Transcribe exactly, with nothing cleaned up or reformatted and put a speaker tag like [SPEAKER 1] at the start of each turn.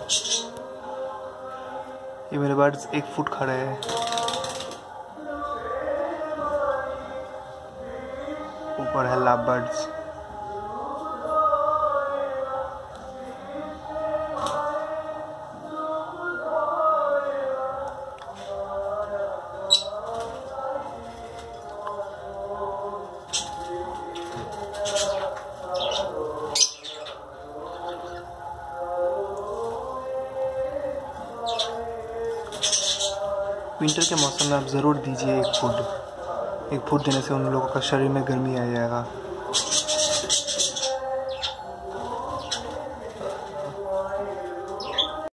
[SPEAKER 1] ये मेरे बर्ड्स एक फुट खड़े हैं। ऊपर है लव बर्ड्स। विंटर के मौसम में आप ज़रूर दीजिए एक फूड। एक फूड देने से उन लोगों का शरीर में गर्मी आ जाएगा।